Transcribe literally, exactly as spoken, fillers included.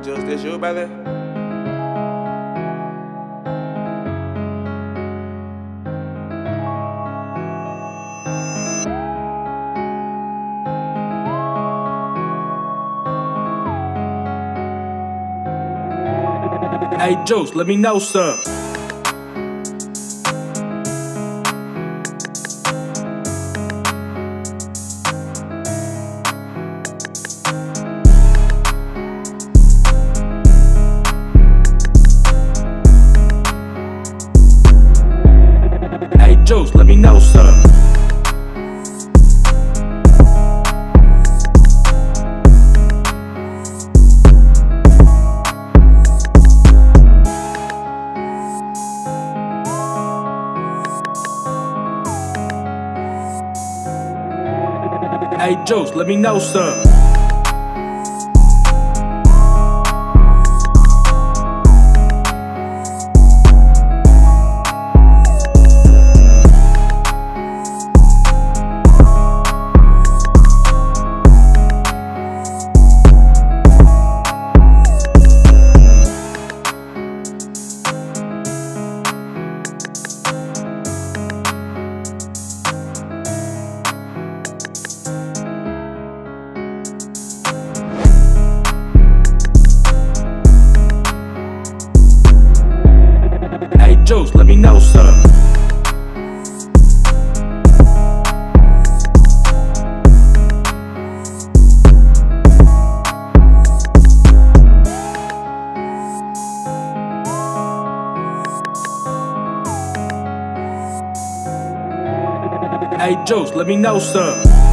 Juce, this you, brother? Hey Juce, let me know some. Hey Juce, let me know some. Hey Juce, let me know some. Hey Juce, let me know some. Hey Juce, let me know some.